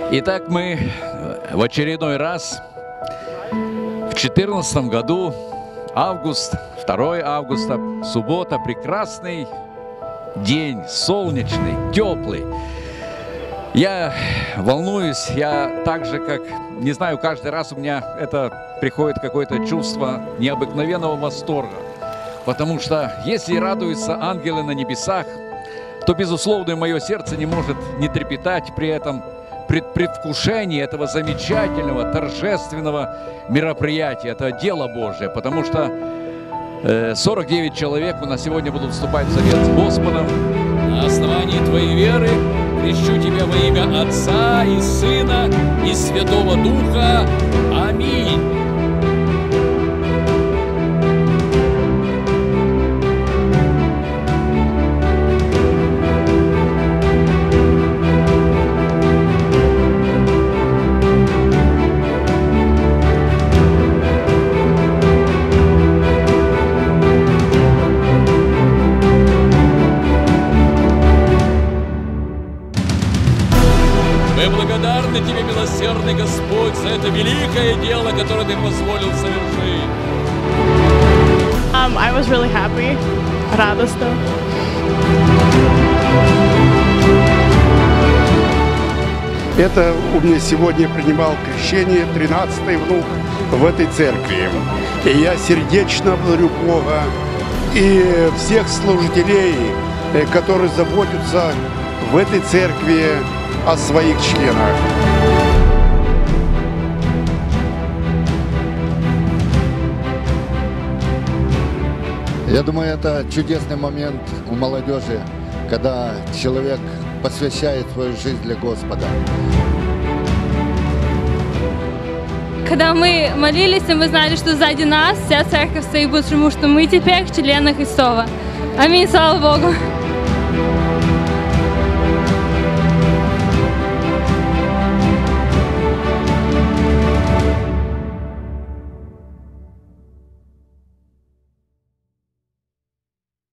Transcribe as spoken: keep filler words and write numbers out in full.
Итак, мы в очередной раз в две тысячи четырнадцатом году, август, второе августа, суббота, прекрасный день, солнечный, теплый. Я волнуюсь, я так же, как, не знаю, каждый раз у меня это приходит какое-то чувство необыкновенного восторга. Потому что если радуются ангелы на небесах, то, безусловно, мое сердце не может не трепетать при этом предвкушении этого замечательного, торжественного мероприятия. Это дело Божие, потому что сорок девять человек у нас сегодня будут вступать в завет с Господом. На основании твоей веры крещу тебя во имя Отца и Сына и Святого Духа. Аминь. Мы благодарны Тебе, милосердный Господь, за это великое дело, которое Ты позволил совершить. Um, I was really happy. Радостно. Это у меня сегодня принимал крещение тринадцатый внук в этой церкви. И я сердечно благодарю Бога и всех служителей, которые заботятся в этой церкви о своих членах. Я думаю, это чудесный момент у молодежи, когда человек посвящает свою жизнь для Господа. Когда мы молились, мы знали, что сзади нас вся церковь стоит, потому что мы теперь члены Христова. Аминь, слава Богу.